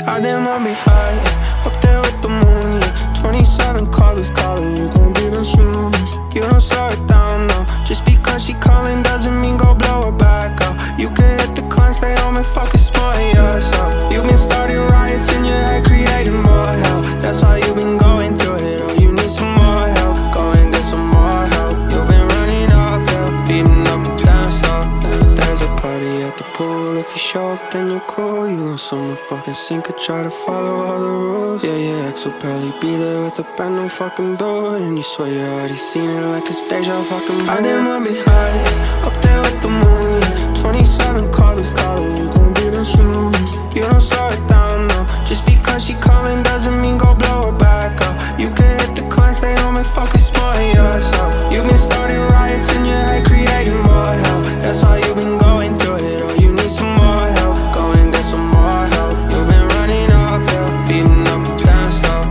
I didn't want me high, up there with the moon, yeah. 27 callers calling, you gon' be the soonest. You don't slow it down, no. Just because she calling doesn't mean go blow her back out. You can hit the climb, stay home and fucking smart yourself. You've been starting riots in your head, creating more hell. That's why you've been going through it. Oh, you need some more help, go and get some more help. You've been running off hell, beating up and down south. There's a party at the pool, if you show up then you're cool. You gon' swim the fucking sink or try to follow all the rules. Yeah, your ex will probably be there with a brand new fucking door, and you swear you already seen it like it's deja fucking vu. I didn't want me high, up there with the moon, yeah. 27 callers calling, you gon' be the soonest. You don't slow it down, no. Just because she calling doesn't mean go blow her back out. You can hit the climb, stay home and fucking smart yourself. You've been starting riots in your head, creating more hell. That's why you've been going through it. Oh, you need some more help, go and get some more help. You've been running off hell, beating up and down south.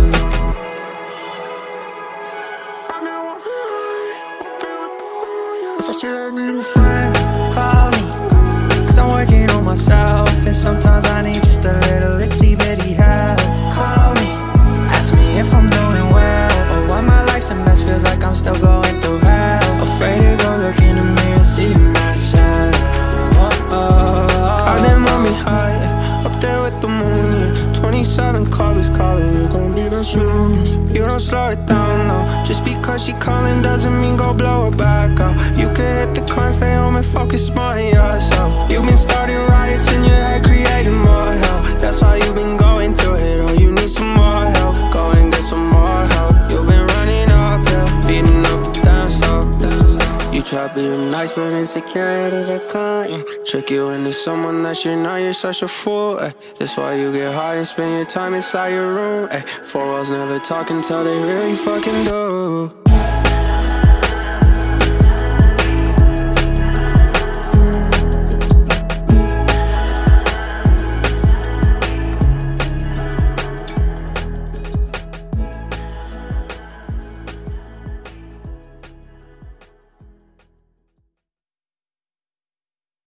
If I say I need a friend, Call me, cause I'm working on myself, and sometimes I need just a little itsy bitty help. Call me, ask me if I'm doing well, or why my life's a mess, feels like I'm still going through hell. Afraid to go look in the mirror and see myself. I didn't want me high, up there with the moon, yeah. 27 callers calling, you gon' be the soonest. you don't slow it down, no. Just because she calling doesn't mean go blow her back out. You can hit the climb, stay home and focus smart yourself. You've been starting riots in your head, creating more hell. That's why you've been going through it. Oh, you need some more help, go and get some more help. You've been running off hell, beating up down south. You try being nice, but insecurities are cold, yeah. Trick you into someone that you're not, you're such a fool, ay. That's why you get high and spend your time inside your room, ay. Four walls never talk until they really fucking do.